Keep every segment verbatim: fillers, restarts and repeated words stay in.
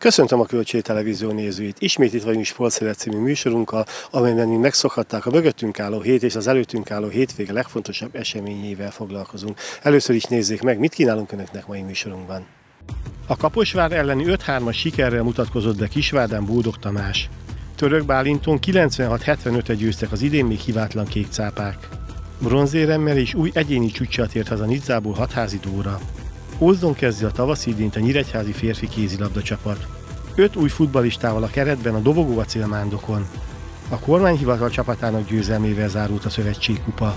Köszöntöm a Kölcsei Televízió nézőit! Ismét itt vagyunk Sportszélet című műsorunkkal, amelyben mi megszokhatták, a mögöttünk álló hét és az előttünk álló hétvége legfontosabb eseményével foglalkozunk. Először is nézzék meg, mit kínálunk önöknek mai műsorunkban. A Kaposvár elleni öt hármas sikerrel mutatkozott be Kisvárdán Boldog Tamás. Török Bálinton kilencvenhat hetvenötre győztek az idén még hibátlan kékcápák. Bronzéremmel és új egyéni csúccsal tért haza Nizzából Hatházi Dóra. Ózdon kezdi a tavaszi idényt a nyíregyházi férfi kézilabda csapat. Öt új futballistával a keretben a dobogó a célmándokon. A kormányhivatal csapatának győzelmével zárult a szövetségkupa.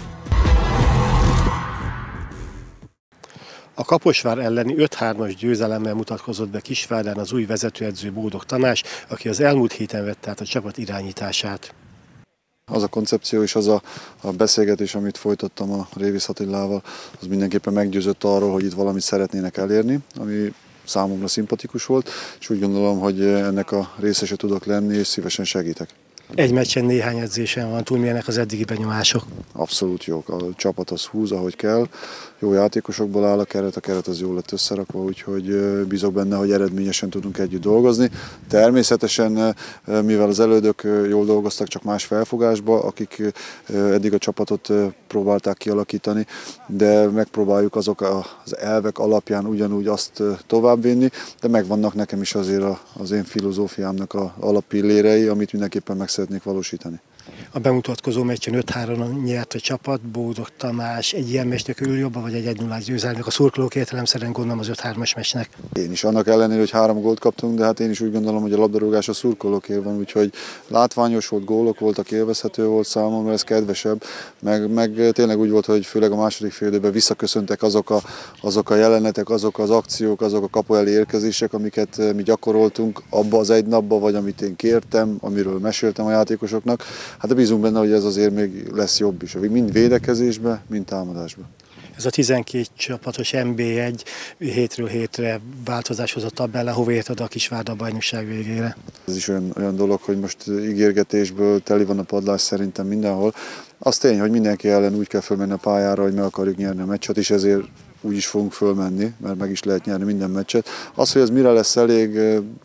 A Kaposvár elleni öt hármas győzelemmel mutatkozott be Kisvárdán az új vezetőedző Boldog Tamás, aki az elmúlt héten vette át a csapat irányítását. Az a koncepció és az a, a beszélgetés, amit folytattam a Révész Attilával, az mindenképpen meggyőzött arról, hogy itt valamit szeretnének elérni, ami számomra szimpatikus volt, és úgy gondolom, hogy ennek a részese tudok lenni, és szívesen segítek. Egy meccsen néhány edzésen van túl, milyenek az eddigi benyomások? Abszolút jók. A csapat az húz, ahogy kell. Jó játékosokból áll a keret, a keret az jól lett összerakva, úgyhogy bízok benne, hogy eredményesen tudunk együtt dolgozni. Természetesen, mivel az elődök jól dolgoztak, csak más felfogásba, akik eddig a csapatot próbálták kialakítani, de megpróbáljuk azok az elvek alapján ugyanúgy azt továbbvinni, de megvannak nekem is azért az én filozófiámnak az alappillérei, amit mindenképpen meg szeretnék valósítani. A bemutatkozó meccsen öt három nyert a csapat, Boldog Tamás egy ilyen meccsnek örül jobban, vagy egy egy nullás győzelmnek? A szurkolók értelemszerűen gondolom az öt hármas meccsnek. Én is, annak ellenére, hogy három gólt kaptunk, de hát én is úgy gondolom, hogy a labdarúgás a szurkolóké van, úgyhogy látványos volt, gólok voltak, élvezhető volt számomra, ez kedvesebb, meg, meg tényleg úgy volt, hogy főleg a második fél időben visszaköszöntek azok a, azok a jelenetek, azok az akciók, azok a kapu elé érkezések, amiket mi gyakoroltunk abba az egy napba, vagy amit én kértem, amiről meséltem a játékosoknak. Hát de bízunk benne, hogy ez azért még lesz jobb is, mind védekezésbe, mind támadásba. Ez a tizenkét csapatos en bé egy hétről hétre változás hozott a tabella, hova érted a Kisvárda bajnokság végére? Ez is olyan, olyan dolog, hogy most ígérgetésből teli van a padlás szerintem mindenhol. Az tény, hogy mindenki ellen úgy kell fölmenni a pályára, hogy meg akarjuk nyerni a meccset, és ezért úgy is fogunk fölmenni, mert meg is lehet nyerni minden meccset. Az, hogy ez mire lesz elég,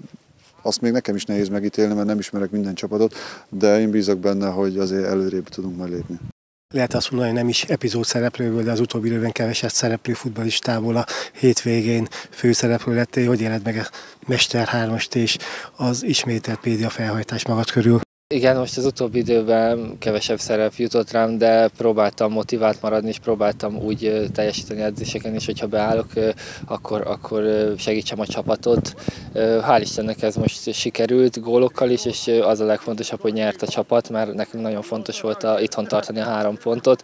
azt még nekem is nehéz megítélni, mert nem ismerek minden csapatot, de én bízok benne, hogy azért előrébb tudunk majd lépni. Lehet azt mondani, hogy nem is epizód szereplőből, de az utóbbi időben keveset szereplő futballistából a hétvégén főszereplő lettél. Hogy éled meg a Mester hármast és az ismételt média felhajtás magad körül? Igen, most az utóbbi időben kevesebb szerep jutott rám, de próbáltam motivált maradni, és próbáltam úgy teljesíteni edzéseken is, hogyha beállok, akkor, akkor segítsem a csapatot. Hál' Istennek ez most sikerült gólokkal is, és az a legfontosabb, hogy nyert a csapat, mert nekünk nagyon fontos volt a, itthon tartani a három pontot.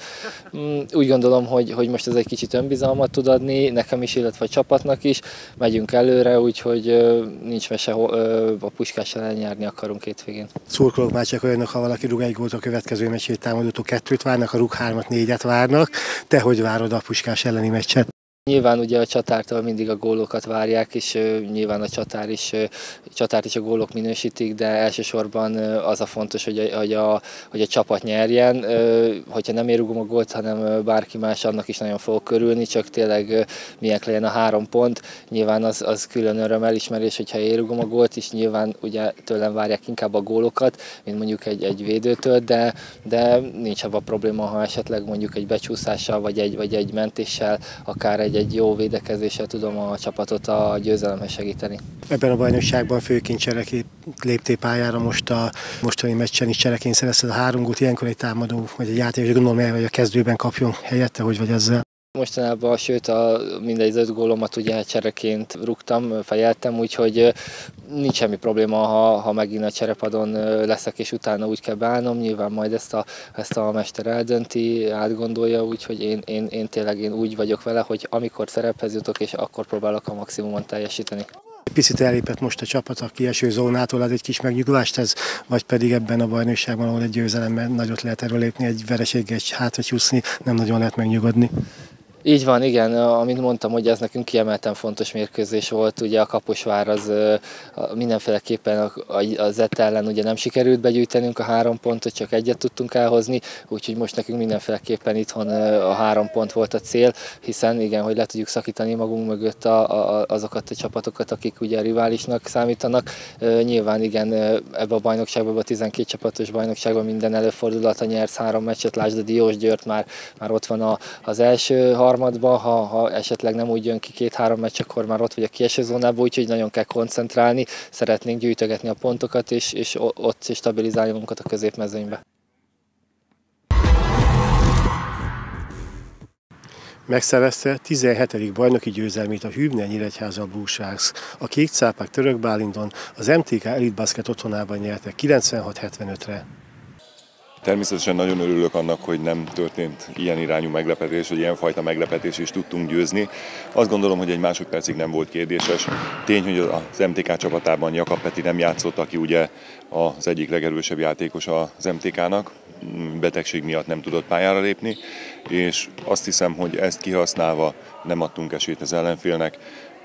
Úgy gondolom, hogy, hogy most ez egy kicsit önbizalmat tud adni, nekem is, illetve a csapatnak is. Megyünk előre, úgyhogy nincs mese, a Puskás ellen nyerni akarunk hétvégén. Szurkolók már csak olyanok, ha valaki rúg egy gólt a következő meccsét támadótól kettőt várnak, a rúg hármat, négyet várnak. Te hogy várod a Puskás elleni meccset? Nyilván ugye a csatártól mindig a gólokat várják, és uh, nyilván a csatár is, uh, csatárt is a gólok minősítik, de elsősorban uh, az a fontos, hogy a, hogy a, hogy a csapat nyerjen. Uh, hogyha nem én rúgom a gólt, hanem uh, bárki más, annak is nagyon fogok körülni, csak tényleg uh, milyen legyen a három pont. Nyilván az, az külön öröm elismerés, hogyha én rúgom a gólt, és nyilván ugye tőlem várják inkább a gólokat, mint mondjuk egy, egy védőtől, de, de nincs abban probléma, ha esetleg mondjuk egy becsúszással, vagy egy, vagy egy mentéssel, akár egy egy jó védekezéssel tudom a csapatot a győzelemhez segíteni. Ebben a bajnokságban főként csereként léptél pályára, most a mostani meccsen is csereként szerezted a három gólt, ilyenkor egy támadó vagy egy játékos, gondolom el, hogy a kezdőben kapjon helyette, hogy vagy ezzel? Mostanában, sőt, a mindegy öt gólomat ugye csereként rúgtam, fejeltem, úgyhogy nincs semmi probléma, ha, ha megint a cserepadon leszek, és utána úgy kell beállnom. Nyilván majd ezt a, ezt a mester eldönti, átgondolja, úgyhogy én, én, én tényleg én úgy vagyok vele, hogy amikor szerephez jutok, és akkor próbálok a maximumon teljesíteni. Picit elépett most a csapat a kieső zónától, az egy kis megnyugvást ez, vagy pedig ebben a bajnokságban, ahol egy győzelemmel nagyot lehet erről lépni, egy vereséggel hátra csúszni, nem nagyon lehet megnyugodni? Így van, igen, amit mondtam, hogy ez nekünk kiemelten fontos mérkőzés volt, ugye a Kaposvár az mindenféleképpen az E T E ellen ugye nem sikerült begyűjtenünk a három pontot, csak egyet tudtunk elhozni, úgyhogy most nekünk mindenféleképpen itthon a három pont volt a cél, hiszen igen, hogy le tudjuk szakítani magunk mögött a, a, azokat a csapatokat, akik ugye a riválisnak számítanak. Nyilván igen, ebbe a bajnokságban, ebbe a tizenkét csapatos bajnokságban minden előfordulata nyersz három meccset, lásd a Diósgyőrt, már, már ott van a, az első harmadban, ha, ha esetleg nem úgy jön ki két-három meccs, akkor már ott vagy a kieső zónában, úgyhogy nagyon kell koncentrálni, szeretnénk gyűjtögetni a pontokat, és, és ott stabilizálni magunkat a középmezőnybe. Megszerezte tizenhetedik bajnoki győzelmét a Hübner Nyíregyháza Blue Sharks. A kék cápák Török Bálinton az em té ká Elite Basket otthonában nyertek kilencvenhat hetvenötre. Természetesen nagyon örülök annak, hogy nem történt ilyen irányú meglepetés, hogy ilyenfajta meglepetés is tudtunk győzni. Azt gondolom, hogy egy másodpercig nem volt kérdéses. Tény, hogy az em té ká csapatában Jakab Peti nem játszott, aki ugye az egyik legerősebb játékos az em té kának. Betegség miatt nem tudott pályára lépni, és azt hiszem, hogy ezt kihasználva nem adtunk esélyt az ellenfélnek.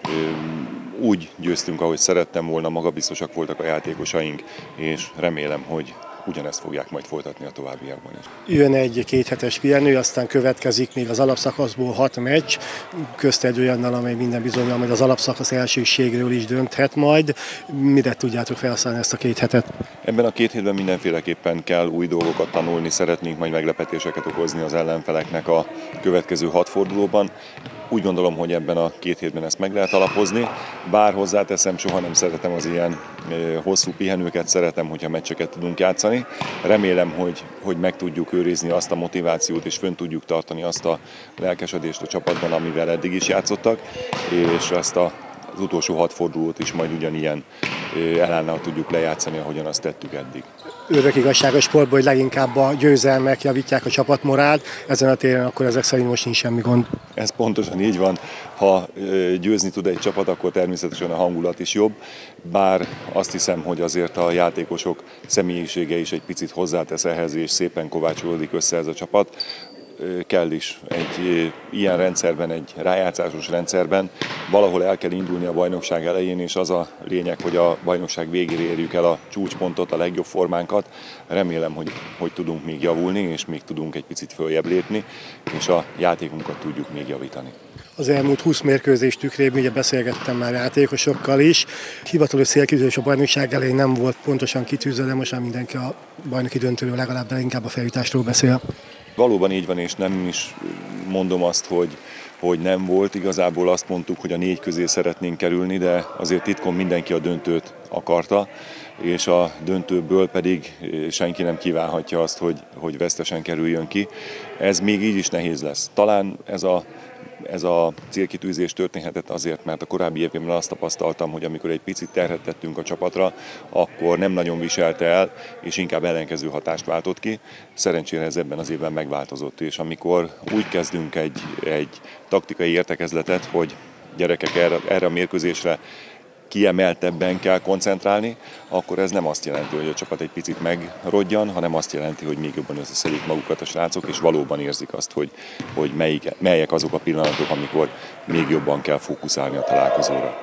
Úgy győztünk, ahogy szerettem volna, magabiztosak voltak a játékosaink, és remélem, hogy ugyanezt fogják majd folytatni a továbbiakban is. Jön egy kéthetes pihenő, aztán következik még az alapszakaszból hat meccs, közt egy olyannal, amely minden bizonnyal majd az alapszakasz elsőségről is dönthet majd. Mire tudjátok felhasználni ezt a két hetet? Ebben a két hétben mindenféleképpen kell új dolgokat tanulni, szeretnénk majd meglepetéseket okozni az ellenfeleknek a következő hat fordulóban. Úgy gondolom, hogy ebben a két hétben ezt meg lehet alapozni, bár hozzáteszem, soha nem szeretem az ilyen hosszú pihenőket, szeretem, hogyha meccseket tudunk játszani. Remélem, hogy, hogy meg tudjuk őrizni azt a motivációt, és fönn tudjuk tartani azt a lelkesedést a csapatban, amivel eddig is játszottak, és ezt a az utolsó hat fordulót is majd ugyanilyen elánnal tudjuk lejátszani, ahogyan azt tettük eddig. Örök igazság a sportból, hogy leginkább a győzelmek javítják a csapatmorált, ezen a téren akkor ezek szerint most nincs semmi gond. Ez pontosan így van. Ha győzni tud egy csapat, akkor természetesen a hangulat is jobb, bár azt hiszem, hogy azért a játékosok személyisége is egy picit hozzátesz ehhez, és szépen kovácsolódik össze ez a csapat. Kell is egy ilyen rendszerben, egy rájátszásos rendszerben valahol el kell indulni a bajnokság elején, és az a lényeg, hogy a bajnokság végére érjük el a csúcspontot, a legjobb formánkat. Remélem, hogy, hogy tudunk még javulni, és még tudunk egy picit följebb lépni, és a játékunkat tudjuk még javítani. Az elmúlt húsz mérkőzés tükrében ugye beszélgettem már játékosokkal is. Hivatalos célkitűzés a bajnokság elején nem volt pontosan kitűzve, de most már mindenki a bajnoki döntőről legalább, de inkább a feljutásról beszél. Valóban így van, és nem is mondom azt, hogy, hogy nem volt. Igazából azt mondtuk, hogy a négy közé szeretnénk kerülni, de azért titkon mindenki a döntőt akarta, és a döntőből pedig senki nem kívánhatja azt, hogy, hogy vesztesen kerüljön ki. Ez még így is nehéz lesz. Talán ez a Ez a célkitűzés történhetett azért, mert a korábbi években azt tapasztaltam, hogy amikor egy picit terhet tettünk a csapatra, akkor nem nagyon viselte el, és inkább ellenkező hatást váltott ki. Szerencsére ez ebben az évben megváltozott, és amikor úgy kezdünk egy, egy taktikai értekezletet, hogy gyerekek erre, erre a mérkőzésre kiemeltebben kell koncentrálni, akkor ez nem azt jelenti, hogy a csapat egy picit megrodjan, hanem azt jelenti, hogy még jobban összeszedik magukat a srácok, és valóban érzik azt, hogy, hogy melyik, melyek azok a pillanatok, amikor még jobban kell fókuszálni a találkozóra.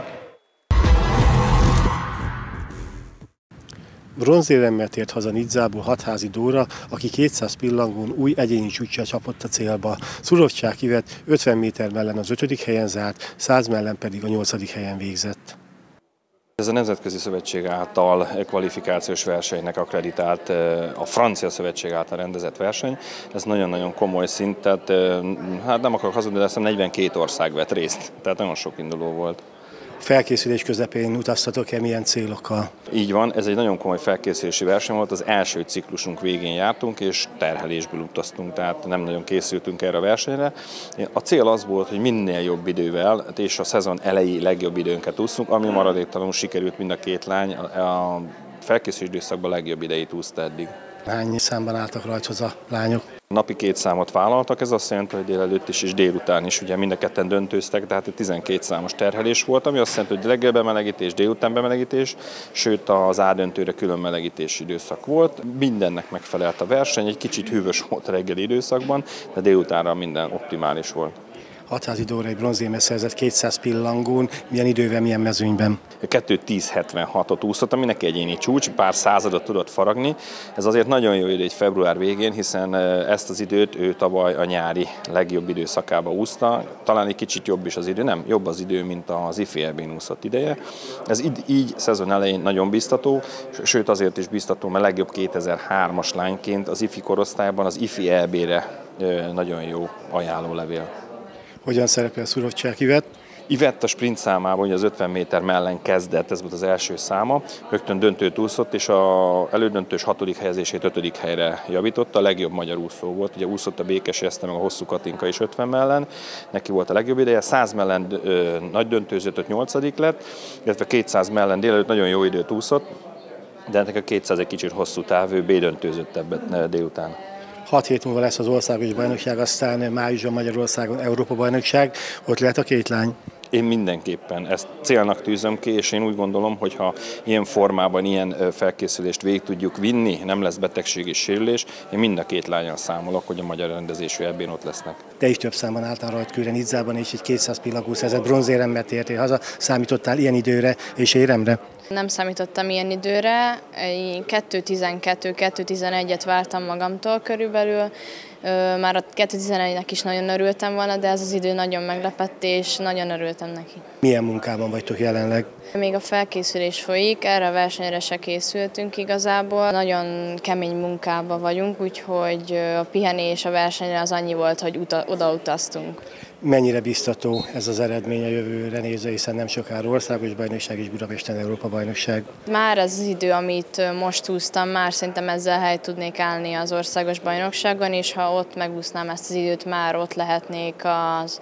Bronzéremmel tért haza Nidzából Hatházi Dóra, aki kétszáz pillangón új egyéni csúccsal csapott a célba. Szurovcsák Ivet ötven méter mellen az ötödik helyen zárt, száz mellen pedig a nyolcadik helyen végzett. Ez a Nemzetközi Szövetség által kvalifikációs versenynek akreditált, a Francia Szövetség által rendezett verseny. Ez nagyon-nagyon komoly szint, tehát hát nem akarok hazudni, de azt hiszem negyvenkét ország vett részt, tehát nagyon sok induló volt. Felkészülés közepén utaztatok-e, milyen célokkal? Így van, ez egy nagyon komoly felkészülési verseny volt, az első ciklusunk végén jártunk, és terhelésből utaztunk, tehát nem nagyon készültünk erre a versenyre. A cél az volt, hogy minél jobb idővel, és a szezon elejé legjobb időnket úszunk, ami maradéktalanul sikerült mind a két lány, a felkészülés időszakban legjobb idejét úszta eddig. Hány számban álltak rajthoz a lányok? Napi két számot vállaltak, ez azt jelenti, hogy délelőtt is és délután is, ugye mind a ketten döntőztek, tehát tizenkét számos terhelés volt, ami azt jelenti, hogy reggel bemelegítés, délután bemelegítés, sőt az A döntőre külön melegítési időszak volt. Mindennek megfelelt a verseny, egy kicsit hűvös volt a reggeli időszakban, de délutánra minden optimális volt. Hatházi Dóra egy bronzérmet szerzett kétszáz pillangón, milyen idővel, milyen mezőnyben? kettő tíz hetvenhatot úszott, ami neki egyéni csúcs, pár századot tudott faragni. Ez azért nagyon jó idő egy február végén, hiszen ezt az időt ő tavaly a nyári legjobb időszakába úszta. Talán egy kicsit jobb is az idő, nem, jobb az idő, mint az ifi é bén úszott ideje. Ez így, így szezon elején nagyon biztató, sőt azért is biztató, mert legjobb kétezer-hármas lányként az ifi korosztályban az ifi é bére nagyon jó ajánlólevél. Hogyan szerepel Szurovcsák Ivett? Ivett a sprint számában, ugye az ötven méter mellen kezdett, ez volt az első száma, rögtön döntőt úszott, és az elődöntős hatodik helyezését ötödik helyre javította, a legjobb magyar úszó volt, ugye úszott a Békesi Eszter, meg a Hosszú Katinka is ötven mellen, neki volt a legjobb ideje, száz mellen ö, nagy döntőzött, nyolcadik lett, illetve kétszáz mellen délelőtt nagyon jó időt úszott, de ennek a kétszáz egy kicsit hosszú táv, ő B-döntőzött ebbet délután. Hat hét múlva lesz az országos bajnokság, aztán májusban Magyarországon Európa-bajnokság, ott lehet a két lány. Én mindenképpen ezt célnak tűzöm ki, és én úgy gondolom, hogy ha ilyen formában, ilyen felkészülést végig tudjuk vinni, nem lesz betegség és sérülés, én mind a két lánnyal számolok, hogy a magyar rendezésű é bén ott lesznek. Te is több számban álltál rajtkőre Nizzában, és egy kétszáz pillangó szerzett bronzéremmel tértél haza. Számítottál ilyen időre és éremre? Nem számítottam ilyen időre, kettő tizenkettő kettő tizenegyet vártam magamtól körülbelül. Már a kettő tizenegynek is nagyon örültem volna, de ez az idő nagyon meglepett, és nagyon örültem neki. Milyen munkában vagytok jelenleg? Még a felkészülés folyik, erre a versenyre se készültünk igazából. Nagyon kemény munkában vagyunk, úgyhogy a pihenés a versenyre az annyi volt, hogy odautaztunk. Mennyire biztató ez az eredmény a jövőre nézve, hiszen nem sokára országos bajnokság és Budapesten Európa-bajnokság? Már ez az idő, amit most húztam, már szerintem ezzel helyt tudnék állni az országos bajnokságon, és ha ott megúsznám ezt az időt, már ott lehetnék az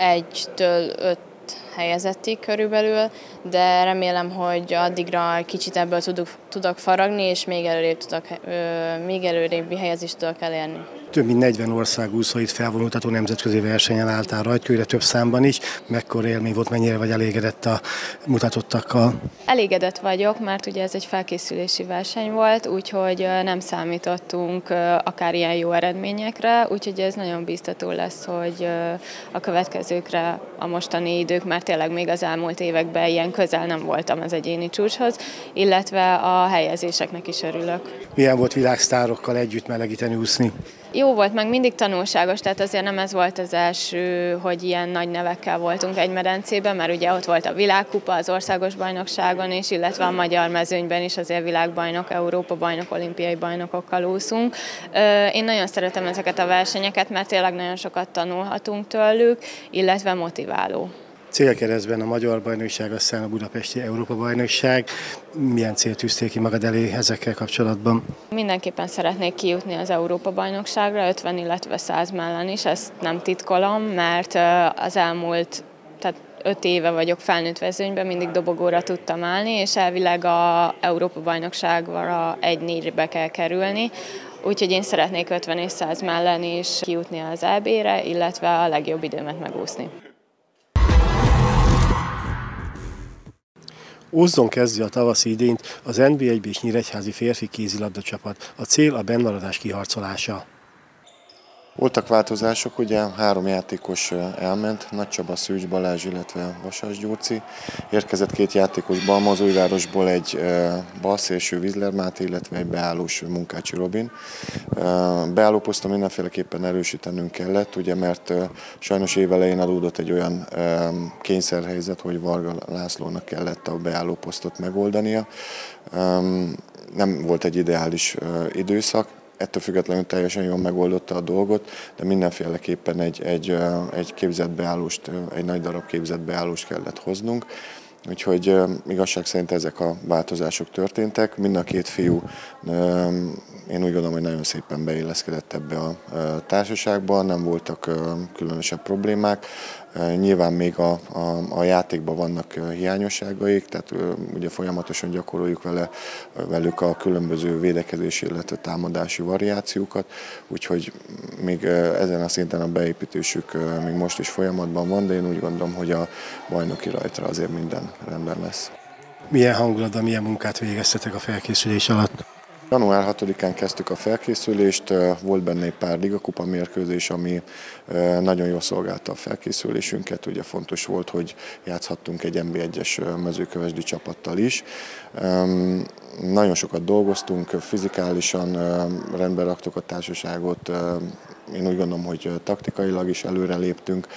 egytől öt helyezettig körülbelül, de remélem, hogy addigra kicsit ebből tudok, tudok faragni, és még előrébb, tudok, még előrébbi helyezést tudok elérni. Több mint negyven ország úszóit felvonultató nemzetközi versenyen álltál rajtkőre, több számban is. Mekkora élmény volt, mennyire vagy elégedett a mutatottakkal? Elégedett vagyok, mert ugye ez egy felkészülési verseny volt, úgyhogy nem számítottunk akár ilyen jó eredményekre, úgyhogy ez nagyon biztató lesz, hogy a következőkre a mostani idők, mert tényleg még az elmúlt években ilyen közel nem voltam az egyéni csúcshoz, illetve a helyezéseknek is örülök. Milyen volt világsztárokkal együtt melegíteni, úszni? Jó volt, meg mindig tanulságos, tehát azért nem ez volt az első, hogy ilyen nagy nevekkel voltunk egy medencében, mert ugye ott volt a világkupa az országos bajnokságon is, illetve a magyar mezőnyben is azért világbajnok, Európa-bajnok, olimpiai bajnokokkal úszunk. Én nagyon szeretem ezeket a versenyeket, mert tényleg nagyon sokat tanulhatunk tőlük, illetve motiváló. Célkeresztben a magyar bajnokság, aztán a budapesti Európa-bajnokság. Milyen célt tűztél ki magad elé ezekkel kapcsolatban? Mindenképpen szeretnék kijutni az Európa-bajnokságra, ötven, illetve száz mellen is, ezt nem titkolom, mert az elmúlt, tehát öt éve vagyok felnőtt vezőnyben, mindig dobogóra tudtam állni, és elvileg az Európa-bajnokságra egy négybe kell kerülni. Úgyhogy én szeretnék ötven és száz mellen is kijutni az é bére, illetve a legjobb időmet megúszni. Ózdon kezdi a tavaszi idényt az en bé egy-ben és nyíregyházi férfi kézilabda csapat. A cél a bennmaradás kiharcolása. Voltak változások, ugye három játékos elment, Nagy Csaba, Szűcs Balázs, illetve Vasas Gyurci. Érkezett két játékos Balmazújvárosból, egy balszélső Vizler Máté, illetve egy beállós Munkácsi Robin. Beálló poszton mindenféleképpen erősítenünk kellett, ugye, mert sajnos évelején adódott egy olyan kényszerhelyzet, hogy Varga Lászlónak kellett a beálló posztot megoldania. Nem volt egy ideális időszak. Ettől függetlenül teljesen jól megoldotta a dolgot, de mindenféleképpen egy, egy, egy képzett beállóst, egy nagy darab képzett beállóst kellett hoznunk. Úgyhogy igazság szerint ezek a változások történtek. Mind a két fiú, én úgy gondolom, hogy nagyon szépen beilleszkedett ebbe a társaságba, nem voltak különösebb problémák. Nyilván még a, a, a játékban vannak hiányosságaik, tehát ugye folyamatosan gyakoroljuk vele, velük a különböző védekezési, illetve támadási variációkat, úgyhogy még ezen a szinten a beépítésük még most is folyamatban van, de én úgy gondolom, hogy a bajnoki rajtra azért minden rendben lesz. Milyen hangulatban, milyen munkát végeztetek a felkészülés alatt? január hatodikán kezdtük a felkészülést, volt benne egy pár ligakupa mérkőzés, ami nagyon jól szolgálta a felkészülésünket. Ugye fontos volt, hogy játszhattunk egy en bé egyes mezőkövesdi csapattal is. Nagyon sokat dolgoztunk, fizikálisan rendbe raktuk a társaságot. Én úgy gondolom, hogy taktikailag is előre léptünk.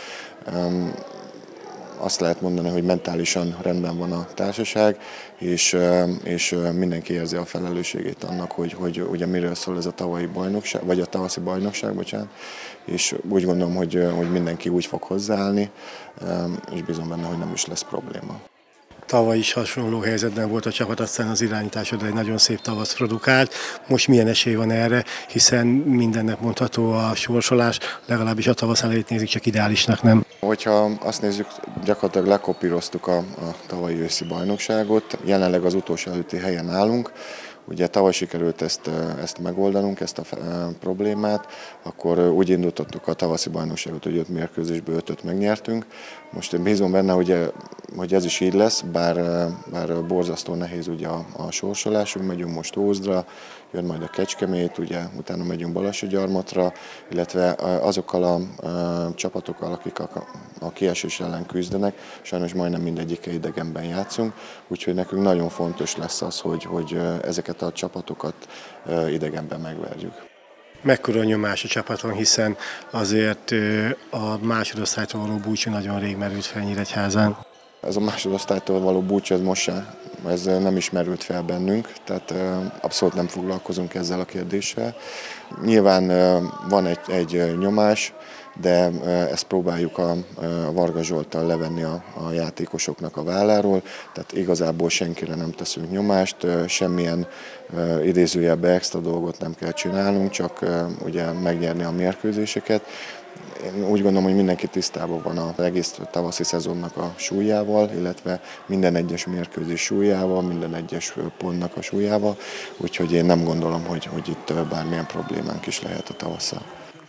Azt lehet mondani, hogy mentálisan rendben van a társaság, és, és mindenki érzi a felelősségét annak, hogy, hogy ugye miről szól ez a tavalyi bajnokság, vagy a tavaszi bajnokság, bocsánat, és úgy gondolom, hogy, hogy mindenki úgy fog hozzáállni, és bízom benne, hogy nem is lesz probléma. Tavaly is hasonló helyzetben volt a csapat, aztán az irányításod egy nagyon szép tavasz produkált. Most milyen esély van erre, hiszen mindennek mondható a sorsolás, legalábbis a tavasz elejét nézik, csak ideálisnak nem. Hogyha azt nézzük, gyakorlatilag lekopíroztuk a, a tavalyi őszi bajnokságot, jelenleg az utolsó előtti helyen állunk. Ugye tavaly sikerült ezt, ezt megoldanunk, ezt a problémát, akkor úgy indítottuk a tavaszi bajnokságot, hogy öt mérkőzésből ötöt megnyertünk. Most én bízom benne, hogy, hogy ez is így lesz, bár, bár borzasztó nehéz ugye a, a sorsolásunk, megyünk most Ózdra, jön majd a Kecskemét, ugye utána megyünk Balassagyarmatra, illetve azokkal a, a csapatokkal, akik a, a kiesés ellen küzdenek, sajnos majdnem mindegyike idegenben játszunk, úgyhogy nekünk nagyon fontos lesz az, hogy, hogy ezeket a csapatokat idegenben megverjük. Mekkora nyomás a csapaton, hiszen azért a másodosztálytól való búcsú nagyon rég merült fel Nyíregyházán. Ez a másodosztálytól való búcsú, ez most sem, ez nem is merült fel bennünk, tehát abszolút nem foglalkozunk ezzel a kérdéssel. Nyilván van egy, egy nyomás, de ezt próbáljuk a, a Varga Zsolttal levenni a, a játékosoknak a válláról, tehát igazából senkire nem teszünk nyomást, semmilyen idézőjelbe extra dolgot nem kell csinálnunk, csak ugye megnyerni a mérkőzéseket. Én úgy gondolom, hogy mindenki tisztában van az egész tavaszi szezonnak a súlyával, illetve minden egyes mérkőzés súlyával, minden egyes pontnak a súlyával, úgyhogy én nem gondolom, hogy, hogy itt bármilyen problémánk is lehet a tavasszal.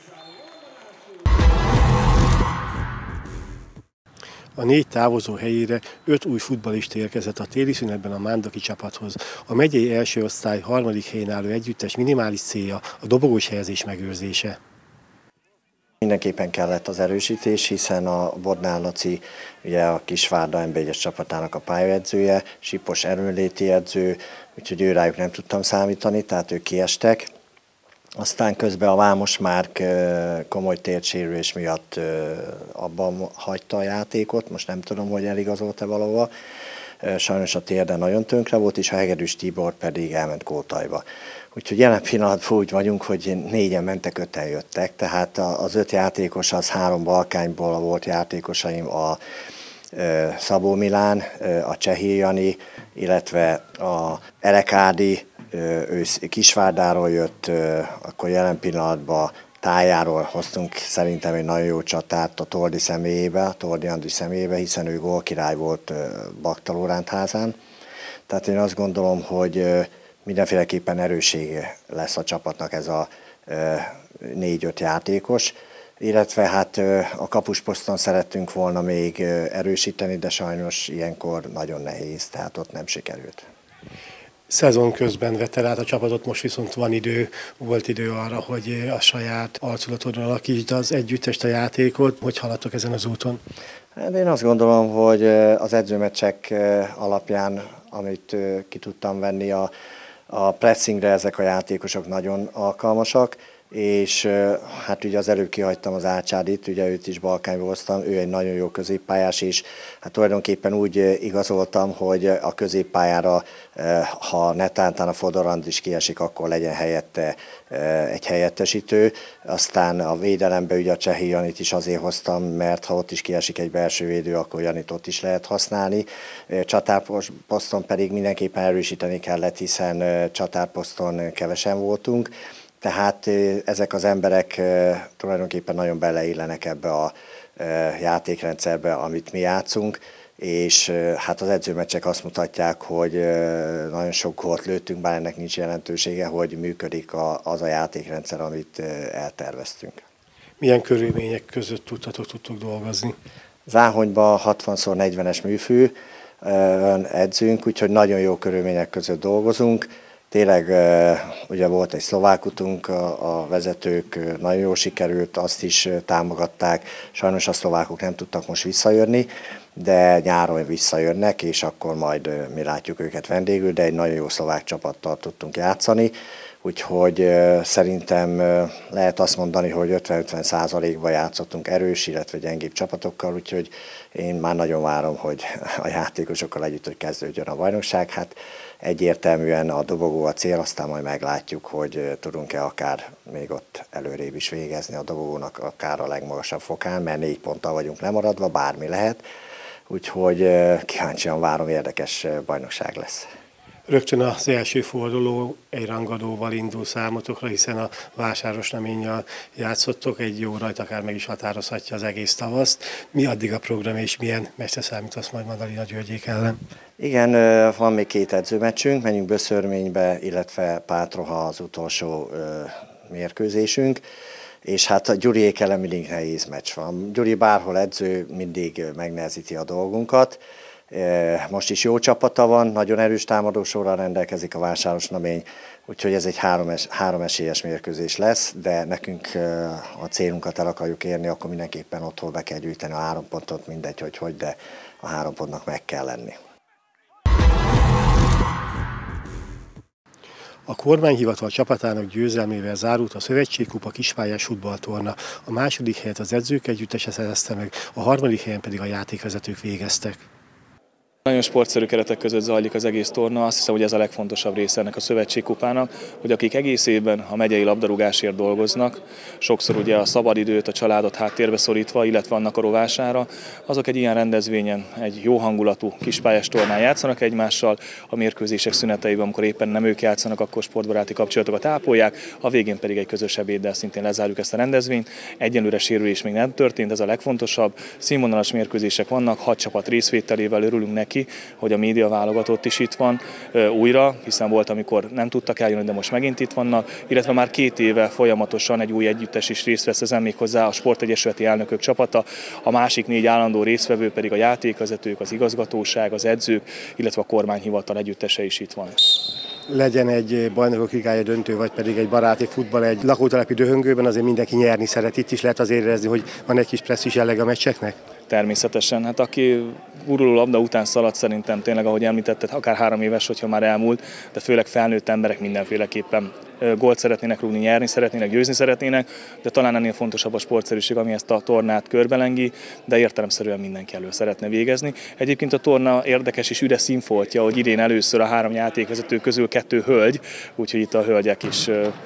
A négy távozó helyére öt új futballista érkezett a téli szünetben a Mándaki csapathoz. A megyei első osztály harmadik helyen álló együttes minimális célja a dobogós helyezés megőrzése. Mindenképpen kellett az erősítés, hiszen a Bodnár Laci, ugye a Kisvárda en bé egyes csapatának a pályaedzője, Sipos erőnléti edző, úgyhogy ő rájuk nem tudtam számítani, tehát ők kiestek. Aztán közben a Vámos Márk komoly térsérülés miatt abban hagyta a játékot, most nem tudom, hogy eligazolt-e valahova. Sajnos a térde nagyon tönkre volt, és a Hegedűs Tibor pedig elment Kótajba. Úgyhogy jelen pillanatban úgy vagyunk, hogy négyen mentek, öten jöttek, tehát az öt játékos, az három Balkányból volt játékosaim, a Szabó Milán, a Csehi Jani, illetve a Erekádi, ő Kisvárdáról jött, akkor jelen pillanatban Tájáról hoztunk szerintem egy nagyon jó csatárt a Toldi személyébe, a Toldi Andris személyébe, hiszen ő gólkirály volt Baktalórendházán. Tehát én azt gondolom, hogy mindenféleképpen erőssége lesz a csapatnak ez a négy-öt játékos, illetve hát a kapusposzton szerettünk volna még erősíteni, de sajnos ilyenkor nagyon nehéz, tehát ott nem sikerült. Szezon közben vette át a csapatot, most viszont van idő, volt idő arra, hogy a saját arculatodon alakítsd az együttest, a játékot. Hogy haladtok ezen az úton? Hát én azt gondolom, hogy az edzőmeccsek alapján, amit ki tudtam venni, a, a pressingre ezek a játékosok nagyon alkalmasak, és hát ugye az előbb kihagytam az Ácsádit, ugye őt is Balkányba hoztam, ő egy nagyon jó középpályás, és hát tulajdonképpen úgy igazoltam, hogy a középpályára, ha netántán a Fodorand is kiesik, akkor legyen helyette egy helyettesítő. Aztán a védelembe ugye a Csehi Janit is azért hoztam, mert ha ott is kiesik egy belső védő, akkor Janit ott is lehet használni. Csatárposzton pedig mindenképpen erősíteni kellett, hiszen csatárposzton kevesen voltunk. Tehát ezek az emberek tulajdonképpen nagyon beleillenek ebbe a játékrendszerbe, amit mi játszunk, és hát az edzőmeccsek azt mutatják, hogy nagyon sok gólt lőttünk, bár ennek nincs jelentősége, hogy működik az a játékrendszer, amit elterveztünk. Milyen körülmények között tudtatok, tudtok dolgozni? Záhonyban hatvan szor negyvenes műfű edzünk, úgyhogy nagyon jó körülmények között dolgozunk, Tényleg ugye volt egy szlovák utunk, a vezetők nagyon jól sikerült, azt is támogatták. Sajnos a szlovákok nem tudtak most visszajönni, de nyáron visszajönnek, és akkor majd mi látjuk őket vendégül, de egy nagyon jó szlovák csapattal tudtunk játszani. Úgyhogy szerintem lehet azt mondani, hogy ötven-ötven százalékban játszottunk erős, illetve gyengébb csapatokkal, úgyhogy én már nagyon várom, hogy a játékosokkal együtt, hogy kezdődjön a bajnokság. Hát egyértelműen a dobogó a cél, aztán majd meglátjuk, hogy tudunk-e akár még ott előrébb is végezni a dobogónak, akár a legmagasabb fokán, mert négy ponttal vagyunk lemaradva, bármi lehet. Úgyhogy kíváncsian várom, érdekes bajnokság lesz. Rögtön az első forduló egy rangadóval indul számotokra, hiszen a Vásáros Naménnyal játszottok, egy jó rajt akár meg is határozhatja az egész tavaszt. Mi addig a program, és milyen mestre számítasz majd Madalina Györgyék ellen? Igen, van még két edzőmeccsünk, menjünk Böszörménybe, illetve Pátroha az utolsó mérkőzésünk. És hát a Gyuriék ellen mindig nehéz meccs van. Gyuri bárhol edző, mindig megnehezíti a dolgunkat. Most is jó csapata van, nagyon erős támadósorral rendelkezik a Vásáros Namény, úgyhogy ez egy három, es, három esélyes mérkőzés lesz, de nekünk a célunkat el akarjuk érni, akkor mindenképpen otthon be kell gyűjteni a három pontot, mindegy, hogy hogy, de a három pontnak meg kell lenni. A kormányhivatal csapatának győzelmével zárult a Szövetségkupa kispályás futballtorna. A második helyet az edzők együttese szerezte meg, a harmadik helyen pedig a játékvezetők végeztek. Nagyon sportszerű keretek között zajlik az egész torna, azt hiszem, hogy ez a legfontosabb része ennek a szövetségkupának, hogy akik egész évben a megyei labdarúgásért dolgoznak, sokszor ugye a szabadidőt, a családot háttérbe szorítva, illetve annak a rovására, azok egy ilyen rendezvényen, egy jó hangulatú kispályás tornán játszanak egymással, a mérkőzések szüneteiben, amikor éppen nem ők játszanak, akkor sportbaráti kapcsolatokat ápolják, a végén pedig egy közös ebéddel szintén lezárjuk ezt a rendezvényt. Egyenlőre sérülés még nem történt, ez a legfontosabb. Színvonalas mérkőzések vannak, hat csapat részvételével örülünk neki, hogy a média válogatott is itt van újra, hiszen volt, amikor nem tudtak eljönni, de most megint itt vannak, illetve már két éve folyamatosan egy új együttes is részt vesz ezen, méghozzá a sportegyesületi elnökök csapata, a másik négy állandó résztvevő pedig a játékvezetők, az igazgatóság, az edzők, illetve a kormányhivatal együttese is itt van. Legyen egy bajnokok ligája döntő, vagy pedig egy baráti futball egy lakótelepi döhöngőben, azért mindenki nyerni szeret. Itt is lehet azért érezni, hogy van egy kis presszis jelleg a meccseknek? Természetesen. Hát aki guruló labda után szalad, szerintem tényleg, ahogy említetted, akár három éves, hogyha már elmúlt, de főleg felnőtt emberek mindenféleképpen gólt szeretnének rúgni, nyerni szeretnének, győzni szeretnének, de talán ennél fontosabb a sportszerűség, ami ezt a tornát körbelengi, de értelemszerűen mindenki elő szeretne végezni. Egyébként a torna érdekes és üres színfoltja, hogy idén először a három játékvezető közül kettő hölgy, úgyhogy itt a hölgyek is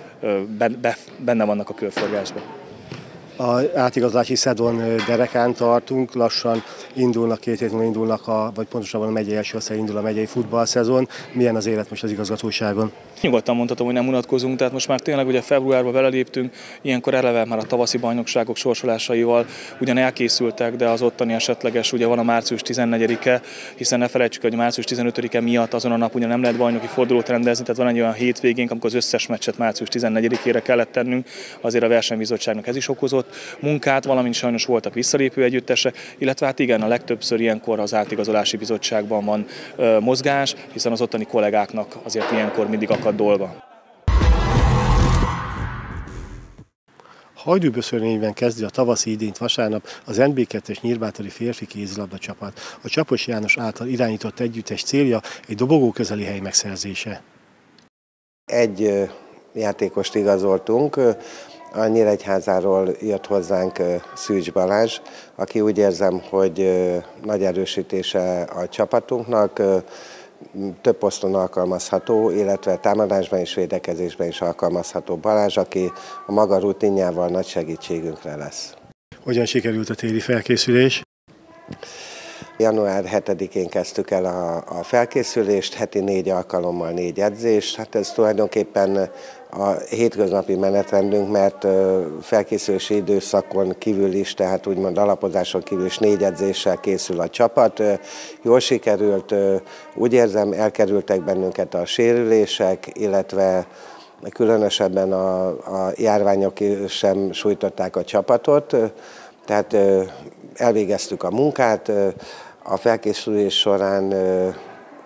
benne vannak a körforgásban. A átigazolási szezon derekán tartunk, lassan indulnak, két hét múlva indulnak, a, vagy pontosabban a megyei első osztály indul a megyei futballszezon. Milyen az élet most az igazgatóságon? Nyugodtan mondhatom, hogy nem unatkozunk, tehát most már tényleg ugye februárba beleléptünk, ilyenkor eleve már a tavaszi bajnokságok sorsolásaival ugyan elkészültek, de az ottani esetleges, ugye van a március tizennegyedike, hiszen ne felejtsük, hogy a március tizenötödike miatt azon a nap ugye nem lehet bajnoki fordulót rendezni, tehát van egy olyan hétvégénk, amikor az összes meccset március tizennegyedikére kellett tennünk, azért a versenybizottságnak ez is okozott munkát, valamint sajnos voltak visszalépő együttesek, illetve hát igen, a legtöbbször ilyenkor az átigazolási bizottságban van ö, mozgás, hiszen az ottani kollégáknak azért ilyenkor mindig akad dolga. Hajdúböszörményben kezdi a tavaszi idényt vasárnap az en bé kettes Nyírbátori férfi kézilabda csapat. A Csapos János által irányított együttes célja egy dobogó közeli hely megszerzése. Egy játékost igazoltunk, a Nyíregyházáról jött hozzánk Szűcs Balázs, aki úgy érzem, hogy nagy erősítése a csapatunknak, több poszton alkalmazható, illetve támadásban és védekezésben is alkalmazható Balázs, aki a maga rutinjával nagy segítségünkre lesz. Hogyan sikerült a téli felkészülés? január hetedikén kezdtük el a, a felkészülést, heti négy alkalommal négy edzést. Hát ez tulajdonképpen a hétköznapi menetrendünk, mert felkészülési időszakon kívül is, tehát úgymond alapozáson kívül is négy edzéssel készül a csapat. Jól sikerült, úgy érzem, elkerültek bennünket a sérülések, illetve különösebben a, a járványok sem sújtották a csapatot. Tehát elvégeztük a munkát, a felkészülés során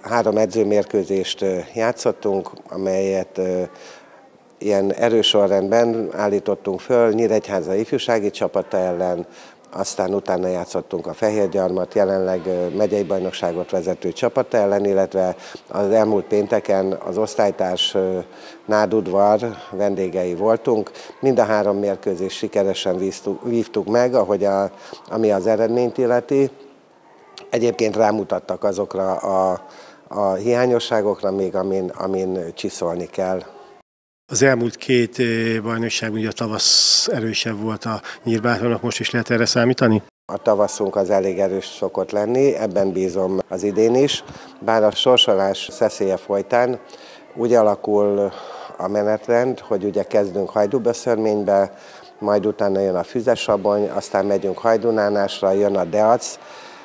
három edzőmérkőzést játszottunk, amelyet ilyen erősorrendben állítottunk föl, Nyíregyháza ifjúsági csapata ellen, aztán utána játszottunk a Fehérgyarmat, jelenleg megyei bajnokságot vezető csapata ellen, illetve az elmúlt pénteken az osztálytárs Nádudvar vendégei voltunk. Mind a három mérkőzést sikeresen vívtuk meg, ahogy a, ami az eredményt illeti. Egyébként rámutattak azokra a, a hiányosságokra még, amin, amin csiszolni kell. Az elmúlt két bajnokságban ugye a tavasz erősebb volt a Nyírbátornak, most is lehet erre számítani? A tavaszunk az elég erős szokott lenni, ebben bízom az idén is, bár a sorsolás szeszélye folytán úgy alakul a menetrend, hogy ugye kezdünk Hajdúböszörménybe, majd utána jön a Füzesabony, aztán megyünk Hajdunánásra, jön a Deac.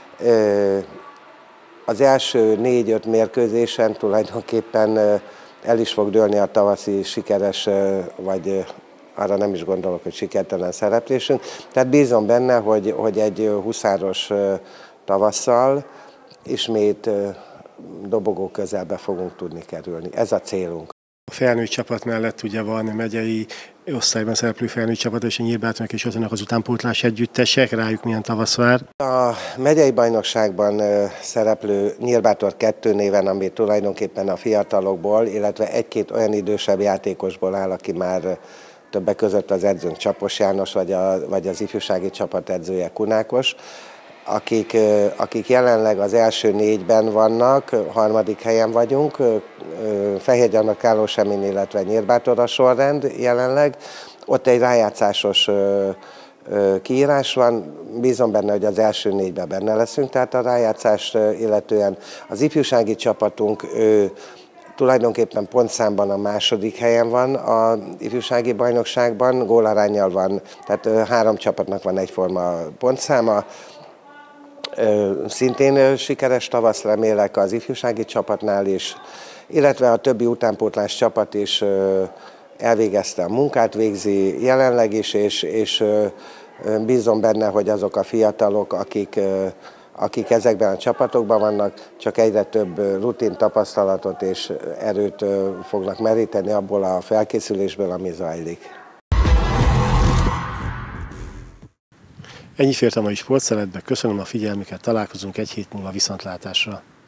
Az első négy-öt mérkőzésen tulajdonképpen el is fog dőlni a tavaszi sikeres, vagy arra nem is gondolok, hogy sikertelen szereplésünk. Tehát bízom benne, hogy, hogy egy huszáros tavasszal ismét dobogó közelbe fogunk tudni kerülni. Ez a célunk. A felnőtt csapat mellett ugye van megyei osztályban szereplő felnőtt csapat, és a Nyírbátornak és ott az utánpótlás együttesek, rájuk milyen tavasz vár? A megyei bajnokságban szereplő Nyírbátor kettő néven, ami tulajdonképpen a fiatalokból, illetve egy-két olyan idősebb játékosból áll, aki már többek között az edzőnk Csapos János, vagy, a, vagy az ifjúsági csapat edzője Kunákos, akik, akik jelenleg az első négyben vannak, harmadik helyen vagyunk, Fehérgyarmat, Kálósemény, illetve Nyírbátor a sorrend jelenleg. Ott egy rájátszásos kiírás van, bízom benne, hogy az első négyben benne leszünk, tehát a rájátszást illetően az ifjúsági csapatunk ő, tulajdonképpen pontszámban a második helyen van az ifjúsági bajnokságban, gólaránnyal van, tehát három csapatnak van egyforma pontszáma. Szintén sikeres tavasz remélek az ifjúsági csapatnál is, illetve a többi utánpótlás csapat is elvégezte a munkát, végzi jelenleg is, és, és bízom benne, hogy azok a fiatalok, akik, akik ezekben a csapatokban vannak, csak egyre több rutin tapasztalatot és erőt fognak meríteni abból a felkészülésből, ami zajlik. Ennyi fért a mai sportszeletbe, köszönöm a figyelmüket, találkozunk egy hét múlva viszontlátásra.